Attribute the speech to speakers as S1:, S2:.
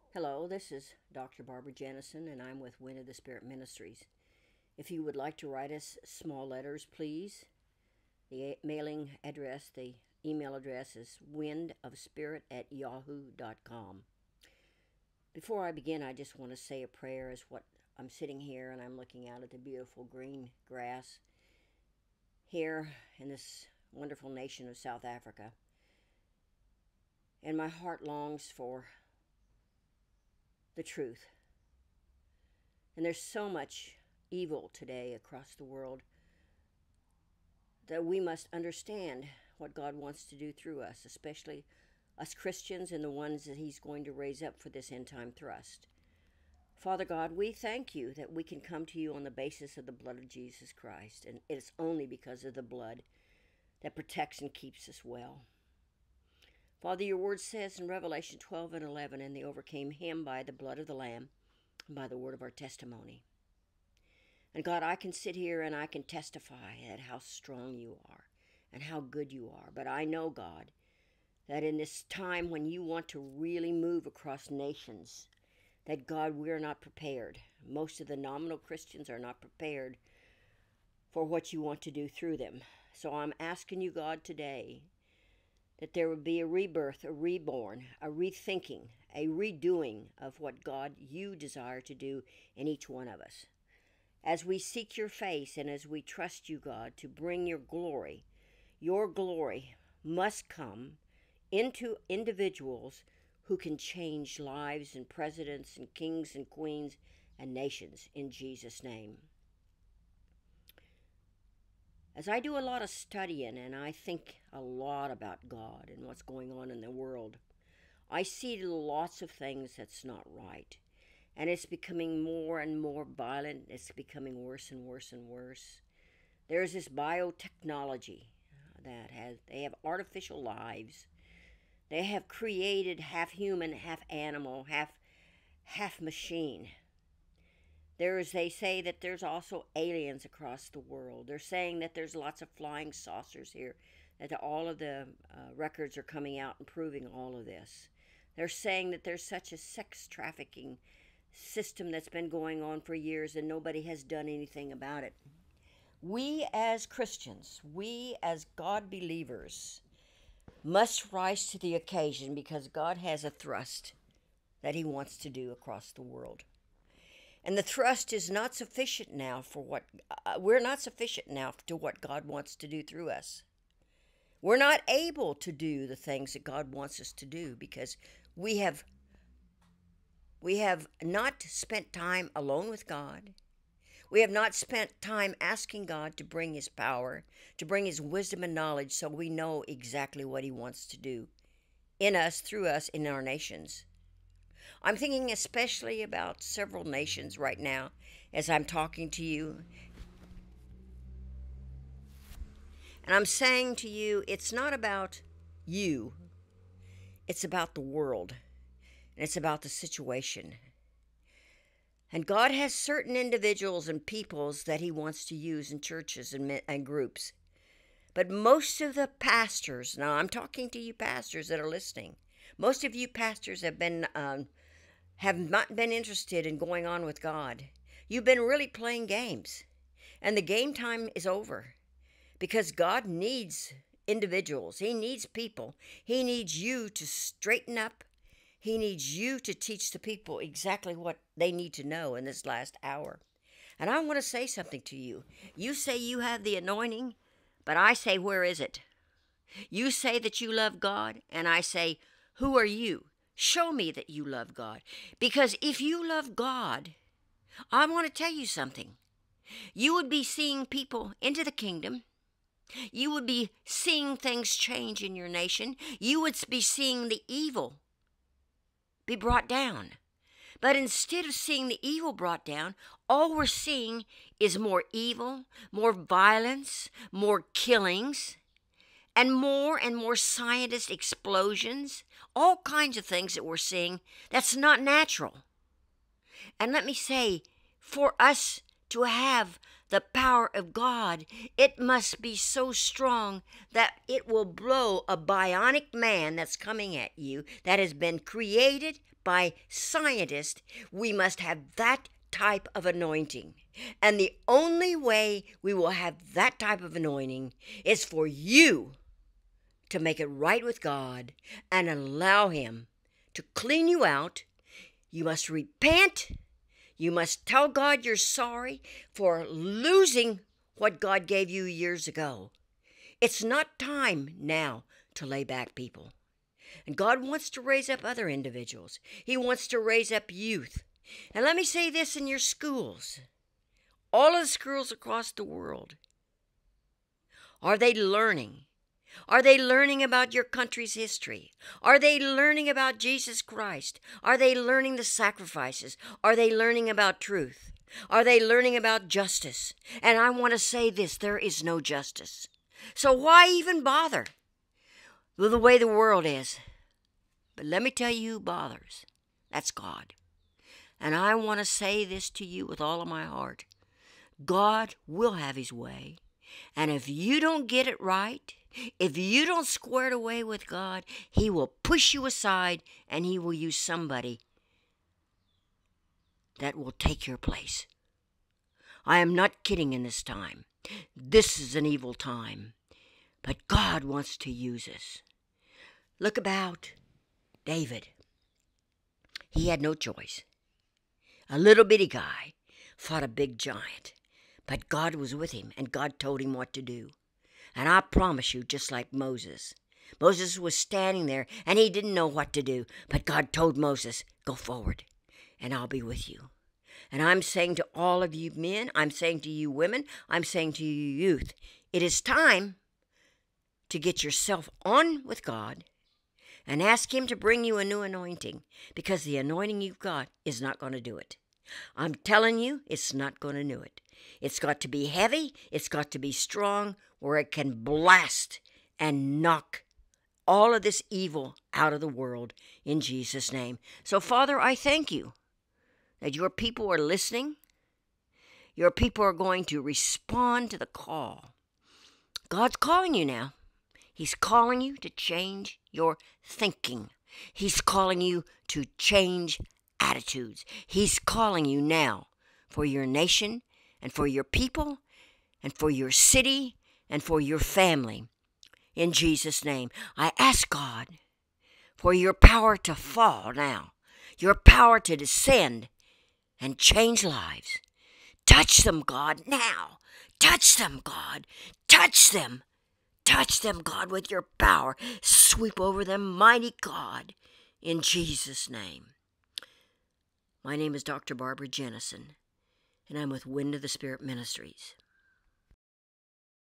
S1: Hello, this is Dr. Barbara Jennison, and I'm with Wind of the Spirit Ministries. If you would like to write us small letters, please. The mailing address, the email address is windofspirit@yahoo.com. Before I begin, I just want to say a prayer as what I'm sitting here and I'm looking out at the beautiful green grass here in this wonderful nation of South Africa. And my heart longs for the truth. And there's so much evil today across the world that we must understand what God wants to do through us, especially us Christians and the ones that He's going to raise up for this end time thrust. Father God, we thank you that we can come to you on the basis of the blood of Jesus Christ, and it's only because of the blood that protects and keeps us well. Father, your word says in Revelation 12:11, and they overcame him by the blood of the Lamb and by the word of our testimony. And God, I can sit here and I can testify at how strong you are and how good you are. But I know, God, that in this time when you want to really move across nations, that God, we're not prepared. Most of the nominal Christians are not prepared for what you want to do through them. So I'm asking you, God, today that there would be a rebirth, a reborn, a rethinking, a redoing of what, God, you desire to do in each one of us. As we seek your face and as we trust you, God, to bring your glory must come into individuals who can change lives and presidents and kings and queens and nations in Jesus' name. As I do a lot of studying and I think a lot about God and what's going on in the world, I see lots of things that's not right. And it's becoming more and more violent. It's becoming worse and worse and worse. There's this biotechnology they have artificial lives. They have created half human, half animal, half machine. They say that there's also aliens across the world. They're saying that there's lots of flying saucers here, that all of the records are coming out and proving all of this. They're saying that there's such a sex trafficking system that's been going on for years and nobody has done anything about it. We as Christians, we as God believers, must rise to the occasion because God has a thrust that He wants to do across the world. And the thrust is not sufficient now for what we're not sufficient now to what God wants to do through us. We're not able to do the things that God wants us to do because we have not spent time alone with God. We have not spent time asking God to bring His power, to bring His wisdom and knowledge so we know exactly what He wants to do in us, through us, in our nations. I'm thinking especially about several nations right now as I'm talking to you. And I'm saying to you, it's not about you. It's about the world. And it's about the situation. And God has certain individuals and peoples that He wants to use in churches and groups. But most of the pastors, now I'm talking to you pastors that are listening, most of you pastors have not been interested in going on with God. You've been really playing games. And the game time is over. Because God needs individuals. He needs people. He needs you to straighten up. He needs you to teach the people exactly what they need to know in this last hour. And I want to say something to you. You say you have the anointing, but I say, where is it? You say that you love God, and I say, who are you? Show me that you love God. Because if you love God, I want to tell you something. You would be seeing people into the kingdom. You would be seeing things change in your nation. You would be seeing the evil be brought down. But instead of seeing the evil brought down, all we're seeing is more evil, more violence, more killings, and more scientist explosions, all kinds of things that we're seeing that's not natural. And let me say, for us to have the power of God, it must be so strong that it will blow a bionic man that's coming at you, that has been created by scientists. We must have that type of anointing. And the only way we will have that type of anointing is for you to make it right with God and allow Him to clean you out. You must repent. You must tell God you're sorry for losing what God gave you years ago. It's not time now to lay back, people. And God wants to raise up other individuals. He wants to raise up youth. And let me say this in your schools. All of the schools across the world. Are they learning? Are they learning about your country's history? Are they learning about Jesus Christ? Are they learning the sacrifices? Are they learning about truth? Are they learning about justice? And I want to say this, there is no justice. So why even bother with the way the world is? But let me tell you who bothers. That's God. And I want to say this to you with all of my heart. God will have His way. And if you don't get it right, if you don't square it away with God, He will push you aside and He will use somebody that will take your place. I am not kidding in this time. This is an evil time. But God wants to use us. Look about David. He had no choice. A little bitty guy fought a big giant. But God was with him, and God told him what to do. And I promise you, just like Moses. Moses was standing there, and he didn't know what to do. But God told Moses, go forward, and I'll be with you. And I'm saying to all of you men, I'm saying to you women, I'm saying to you youth, it is time to get yourself on with God and ask Him to bring you a new anointing, because the anointing you've got is not going to do it. I'm telling you, it's not going to do it. It's got to be heavy. It's got to be strong, where it can blast and knock all of this evil out of the world in Jesus' name. So, Father, I thank you that your people are listening. Your people are going to respond to the call. God's calling you now. He's calling you to change your thinking. He's calling you to change attitudes. He's calling you now for your nation and for your people and for your city and for your family. In Jesus' name, I ask God for your power to fall now, your power to descend and change lives. Touch them, God, now. Touch them, God. Touch them. Touch them, God, with your power. Sweep over them, mighty God, in Jesus' name. My name is Dr. Barbara Jennison, and I'm with Wind of the Spirit Ministries.